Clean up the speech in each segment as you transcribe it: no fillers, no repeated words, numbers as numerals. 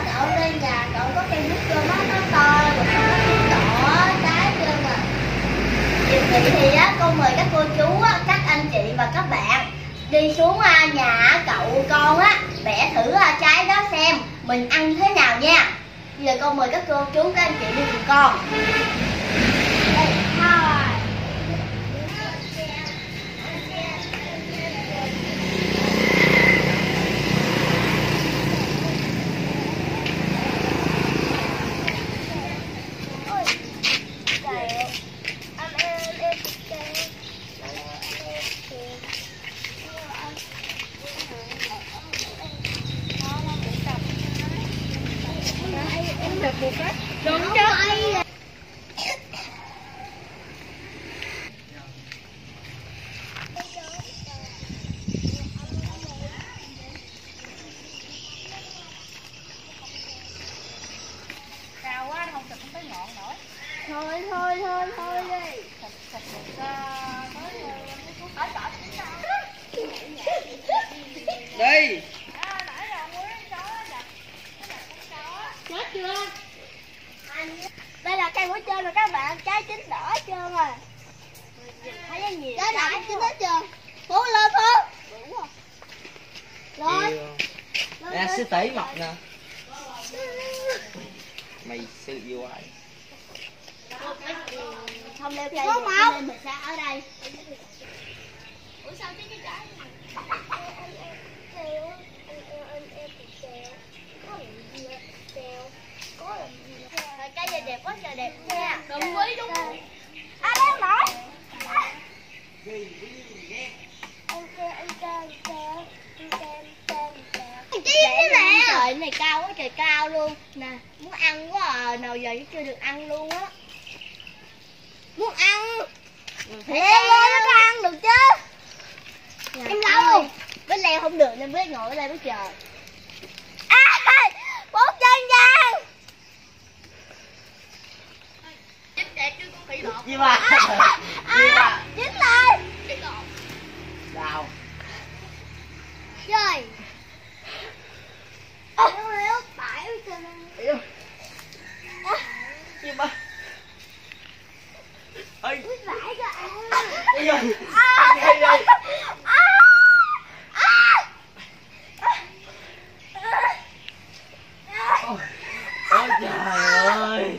cậu lên nhà cậu có cây nước cơm nó to rồi nó đỏ trái trơn mà. Dịp nghỉ thì á, cô mời các cô chú á, các anh chị và các bạn đi xuống nhà cậu con á, bẻ thử trái đó xem mình ăn thế nào nha. Bây giờ con mời các cô chú các anh chị đi cùng con. Đây, thôi. Đúng chứ. Cao quá không chụp không tới ngọn nổi. Thôi đi. Đi. Chết chưa? Đây là cây của trên rồi các bạn, trái chín đỏ hết trơn rồi. Thấy nhiều trái nào cũng chín hết trơn. Phú lên Phú. Đúng rồi. Lên. Nè sư tỷ mập nè. Mày sư yêu ai? Không leo cây được nên mình sẽ ở đây. Ủa sao cái trái này? Cây này đẹp quá trời đẹp nha. Đừng quý đúng. Đang nổi. Trời này cao quá trời cao luôn. Nè, muốn ăn quá à, nào giờ vẫn chưa được ăn luôn á. Muốn ăn. Thì em lên nó có ăn được chứ. Em lâu. Bé leo không được nên bé ngồi ở đây bé chờ. Bốn chân vàng. Chính đẹp chứ con khỉ lọt. Gì mà? Gì mà? Chính rồi. Khỉ lọt. Đào. Trời. Nó tải cho Yêu. Gì mà? Ơi. vải cho ăn. Đi rồi. Đi đi. Ôi trời ơi.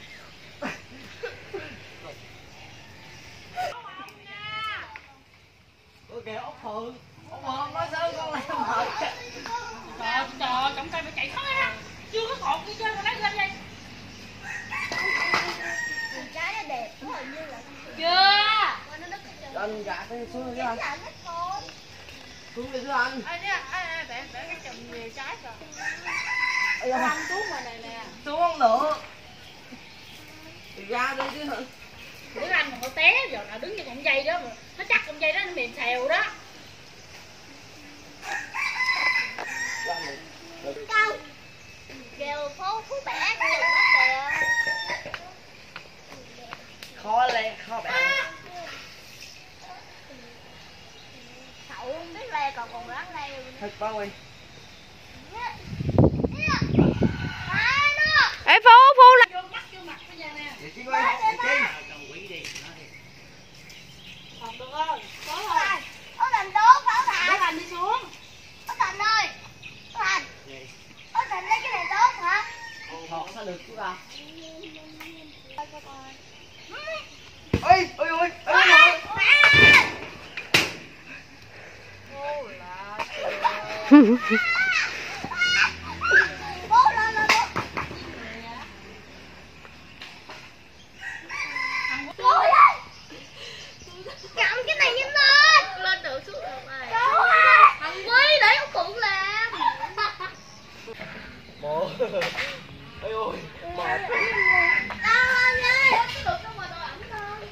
Ôi kìa ốc Phượng. Ốc Phượng nói sao con lại mệt. Trời, trọng cây phải chạy thoát á. Chưa có cột gì trơn mà lấy lên đây. Trái nó đẹp quá hình như là. Chưa. Anh gạt cái xuống đi anh. Xuống đi xuống anh. Bẻ cái chùm nhiều trái rồi. Ây da. Ăn xuống mà này nè. Xuống nữa. Thì ra đi chứ hả? Bữa anh mà cậu té giờ nào đứng như con dây đó mà nó chắc con dây đó nó mềm xèo đó. Cao. Kêu Phú bẻ nhiều quá kìa. Khó le, khó bẻ. Cậu không biết le còn ráng le. Thật bao ơi. Ê Phú là vô mắt vô mặt bây giờ nè. Chị Chi ơi, chị Chi. Còn được không? Có Thành, Út Thành tốt, Út Thành. Út Thành đi xuống. Út Thành ơi. Út Thành. Út Thành lấy cái này tốt hả? Thọt sao được chú ta? Ôi, ôi, ôi, ôi. Ô là Bố lên lên bố. Bố lên. Cầm cái này nhanh lên. lên được xuống được rồi. Bố ơi. Thằng Quý để ông Phượng làm. Bộ. Ôi ôi, mệt. Lên đi. Được đâu mà đồ ẩm thôi.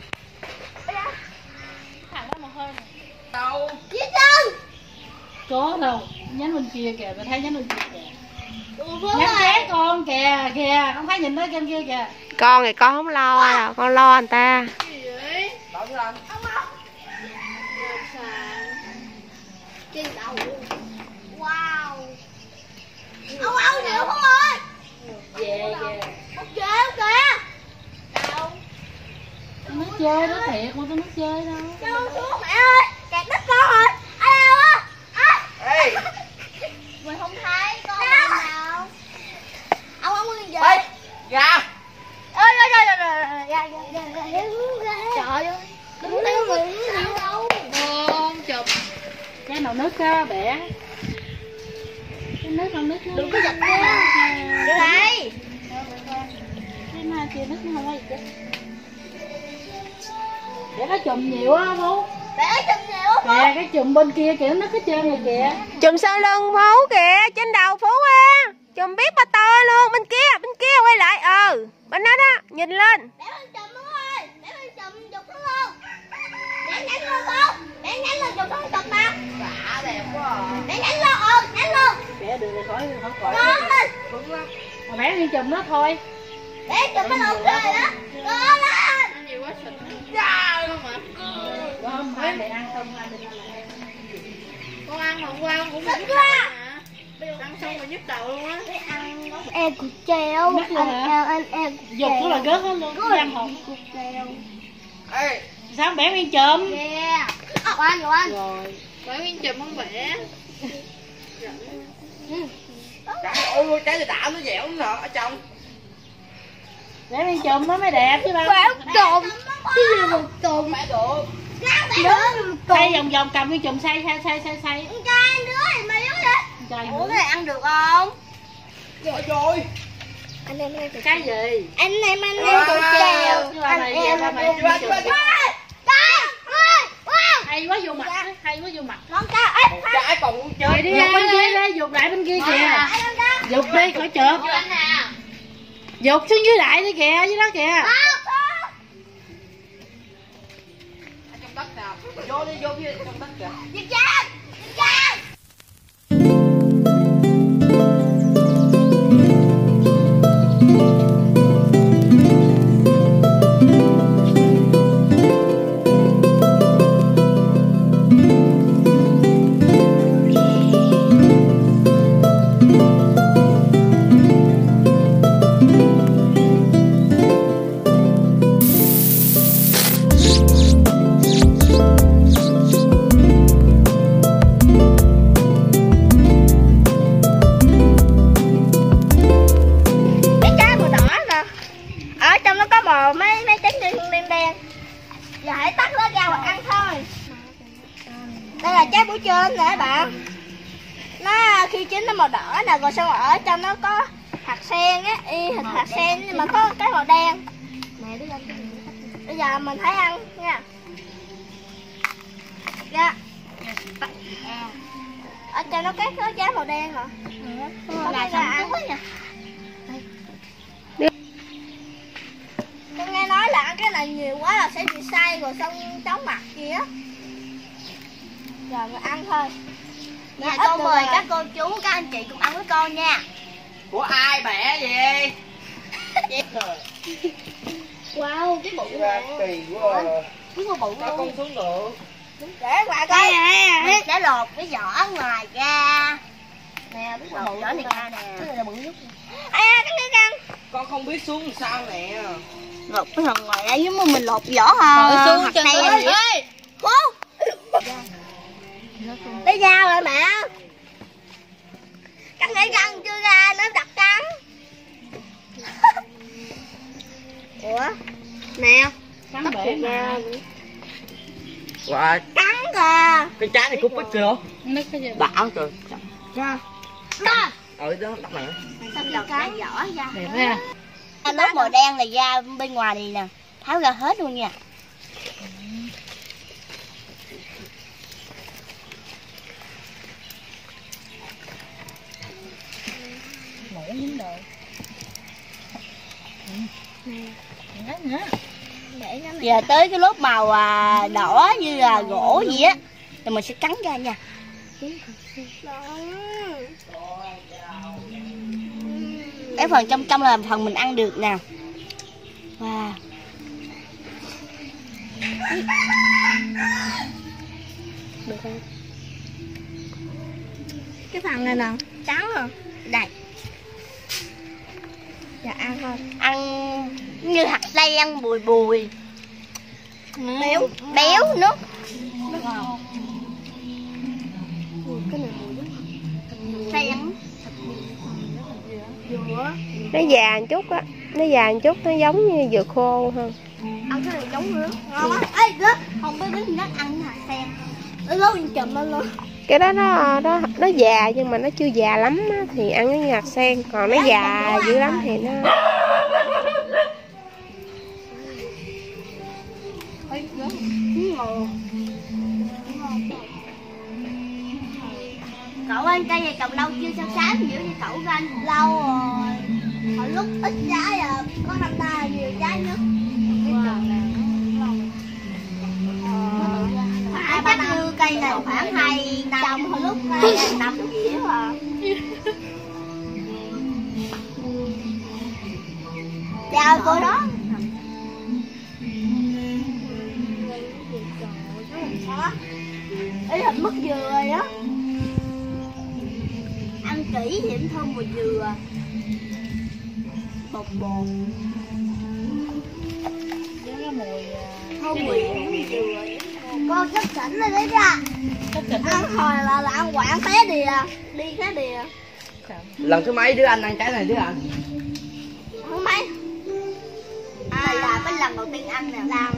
Thằng đó mà hơi nè. Đâu? Dưới chân. Có đâu, nhánh bên kia kìa, mày thấy nhánh bên kia kìa. Phú Nhánh ơi. ké con kìa, kìa, không thấy nhìn tới trên kia kìa. Con thì con không lo đâu, con lo người ta. Gì vậy? Đâu chứ anh? Trên đầu luôn. Wow. Ông nhiều Phú ơi. chơi đó thiệt, con tôi nước chơi đâu. Cho xuống mẹ ơi, kẹt đất con rồi. Alo á. Ê. Mình không thấy con nào. Ông không nguyên gì. Ra. Ơi ra. Trời ơi. Đứng đây mình đâu. Con chụp. Cái nồi nước á bẻ. Cái nước con nước nó. Đừng có giật nha. Đưa đây. Cái na kia nước nó không có gì chứ. Để nó chùm nhiều á Phú. Để chùm nhiều á. Kìa cái chùm bên kia kìa nó cái trơn này kìa. Chùm sau lưng Phú kìa, trên đầu Phú á. Chùm biết ba to luôn, bên kia quay lại. Bên đó đó, nhìn lên. Để bên chùm luôn ơi. Để bên chùm giục nó luôn. Để nhánh luôn không? Để nhánh luôn giục không chùm mà. Đã đẹp quá à. Để nhánh luôn, nhánh luôn. Bẻ được rồi khỏi. Ngon lên. Cứng lắm. Mà bẻ nguyên chùm nó thôi. Để chùm nó lột rồi đó. Ngon lên. Nhiều quá xịt. Ra luôn mà. Không, hai mẹ ăn không, hai mẹ ăn lại. Con ăn hôm qua cũng Xịt quá. ăn xong rồi nhức đầu luôn á. Em cục treo. Em Dục nó là gớt hết luôn, cái ăn hồn. cục treo. Ê. Sao bẻ nguyên chùm? Yeah. Ngoan. Rồi. Bởi nguyên chùm không bẻ. Trời ơi, trái thì đảo nó dẻo nữa ở trong. Bẻ nguyên chùm nó mới đẹp chứ ba. Quẹo trộn. Cái gì một trộn. Bẻ được. Rau bẻ được. Xây vòng cầm nguyên chùm xây. Con trai đứa thì mày yếu vậy. Trời Ủa cái này ăn được không? Ôi trời. Anh em ăn cái gì? Anh em cục treo. Anh em Hay quá vô mặt, hay quá vô mặt. con cá ít. Trái còn muốn chơi Đi ra bên kia đi, dục lại bên kia kìa. Dục đi, khỏi chợp. Dục xuống dưới lại đi kìa, dưới đó kìa. trong đất nào. Vô đi, vô phía trong đất kìa. Giật cha. Mấy trứng đen. Giờ hãy tắt nó ra hoặc ăn thôi. Đây là trái bưởi trên nè các bạn. Nó khi chín nó màu đỏ nè, rồi xong rồi ở trong nó có hạt sen á, hình hạt sen nhưng mà có cái màu đen. Bây giờ mình thấy ăn nha. Dạ. Ở trong nó có trái màu đen nè. Là ăn quá nha. Tôi nghe nói là ăn cái này nhiều quá là sẽ bị say rồi xong chóng mặt gì á. Rồi mình ăn thôi. Dạ, con mời các cô chú, các anh chị cùng ăn với con nha. Của ai bẻ gì? Wow, cái bụng này. Kỳ quá à. Cái bụng Sao con xuống được? Để qua coi. Để lột cái vỏ ngoài ra. Nè, cái lột vỏ này ra nè. Cái này là bự nhất. Căng. Con không biết xuống làm sao nè. Lột cái phần ngoài ra nhưng mà mình lột vỏ hả? Hạt này gì? Cô. Lấy dao rồi mẹ. Cắn cái răng chưa ra nó đặt cắn. Ủa? Nè. Cắn bể mà. Wow. Cắn kìa. Cái trái này cút bít kìa. Nứt cái gì? Đảo trời. Ra. Ở đó đặt này. Xong lột cái vỏ ra. Đẹp ha. Nốt màu đen này ra bên ngoài này nè. Tháo ra hết luôn nha. Ngủ dính đồ. Nữa. Giờ tới cái lớp màu đỏ như là gỗ gì á. Rồi mình sẽ cắn ra nha. Cái phần trong là phần mình ăn được nè. Wow. Được không? Cái phần này nè, trắng rồi. Đây. Dạ ăn thôi. Ăn như hạt sen bùi. béo béo nữa. Sen Nó già một chút á, nó già một chút, nó giống như dừa khô hơn. ăn cái này giống nữa ngon quá. Ê đó không biết nó ăn hạt sen nó lố chùm lên luôn. Cái đó nó già nhưng mà nó chưa già lắm á, thì ăn cái hạt sen, còn nó già dữ lắm thì nó Cậu ăn cây này trồng lâu chưa? Sao sáng dữ như cậu ăn lâu rồi. Hồi lúc ít trái à, có năm ta nhiều trái nữa. Chắc như cây này khoảng 2 năm, hồi lúc 2 năm gì à. Chào cô đó. Ý là mất dừa rồi đó. Ăn kỹ thì cũng thơm mùi dừa. Bột bột. Thơm mùi dừa. Con chắc chỉnh rồi đấy ra. Ăn hồi là ăn quảng té đìa. Đi té đìa. Lần thứ mấy đứa anh ăn trái này đứa anh? Không mấy. Đây là cái lần đầu tiên ăn nè. Lần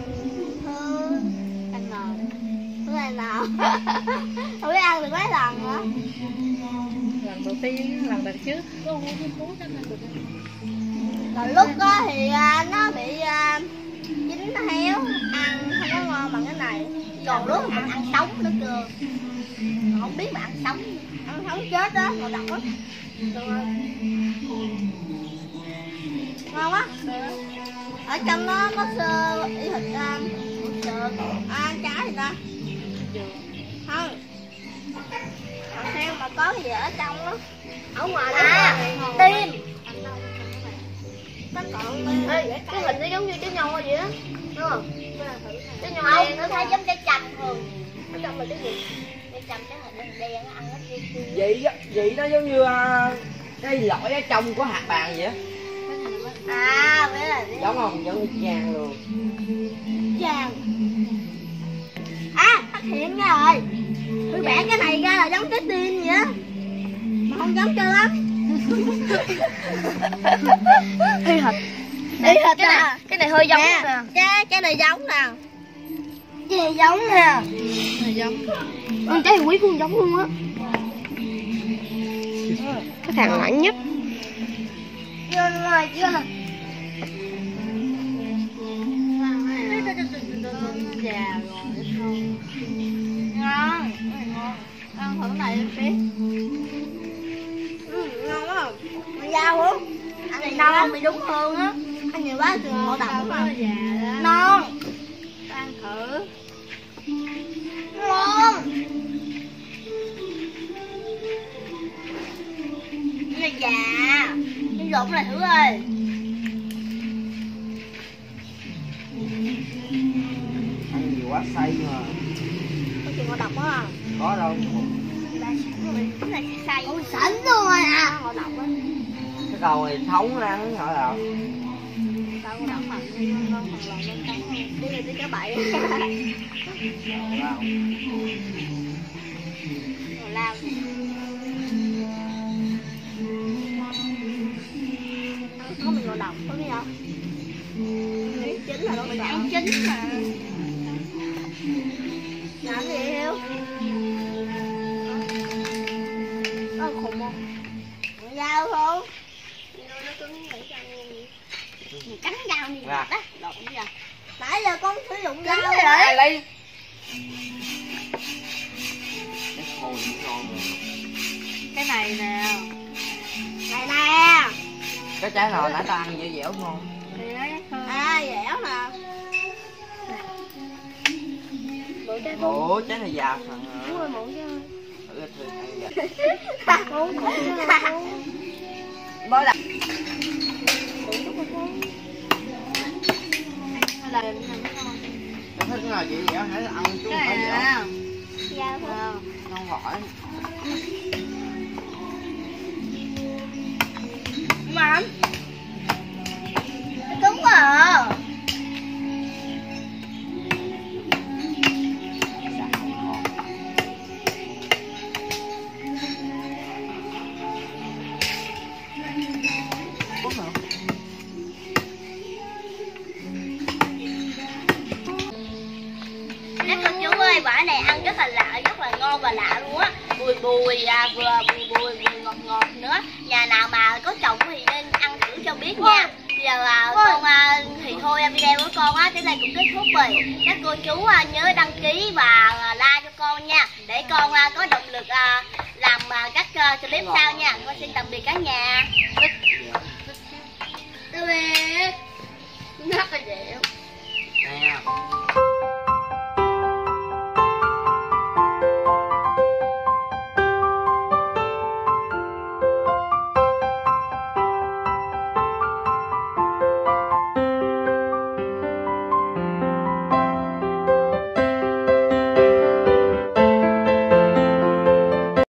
thứ nào không biết ăn được mấy lần nữa. Lần đầu tiên, lần trước rồi lúc đó thì nó bị chín héo, ăn không có ngon bằng cái này. Còn lúc mình ăn sống nữa cơ, không biết mà ăn sống chết đó, ngồi độc đó. Ngon quá. Ở trong nó có sơ thịt sườn, ăn trái gì ta? Không. Còn theo mà có cái gì ở trong đó. Ở ngoài tim. Cái hình nó giống như trái nho vậy á, đúng không? Trái nho đen nó thấy giống trái chanh thường. Ở trong là cái gì? Trái chanh, trái hình đen nó ăn nó Vậy nó giống như cái lõi ở trong của hạt bàn vậy á. Vậy là Giống không? Giống như vàng luôn. Vàng. Phát hiện ra rồi. Tôi bẻ cái này ra là giống trái tim vậy á. Mà không giống cho lắm. Y hệt à. Cái này hơi giống nè. Cái này giống nè. Cái này giống nè. Trái quý cũng giống luôn á. cái thằng lẳng nhất. Ngon ngoài chưa? Già rồi không? Ngon. Ăn thử này em biết. Ngon quá. Mày dao không? Ăn này non thì đúng hơn á. Ăn nhiều quá thì ngộ độc quá. Non. Ăn thử. Ngon. Cái này già. Đi lộn lại thử ơi. Ăn nhiều quá say mà. Có chuyện ngộ độc quá à? Có đâu. Cái này say. Ôi sẵn rồi à. Ngộ độc á. Cái đầu này thống ra nó nhỏ nào. Tao ngộ độc mà. Ngon thật lòng lên tao. Đi rồi đi cho bậy. Ngồi lao. Có mình ngộ độc có biết không? Chín là đâu mình ăn chín mà. Làm gì Hiếu? Có khùng không? Ngồi dao không? Nó cứng vậy cho ăn gì? Mình cắn dao đi đó, lộn giờ. Nãy giờ con sử dụng dao rồi. Lấy. cái này nè. Này nè. Cái trái nào nãy tao ăn dẻo dẻo ngon. Dẻo nè. Ủa trái này già phần hả? Đúng rồi, muộn chứ. Thử là thử ăn già. Muộn chứ. Mới đặt. Tôi thích cái nào chị dẻo hãy ăn chút phải dẻo. Dao không? Không hỏi. Mà nó cứng quá à. và lạ luôn á, bùi bùi vừa ngọt ngọt nữa. Nhà nào mà có trồng thì nên ăn thử cho biết nha. Giờ con thì thôi video của con tới đây cũng kết thúc rồi. Các cô chú nhớ đăng ký và like cho con nha, để con có động lực làm các clip sau nha. Con xin tạm biệt cả nhà.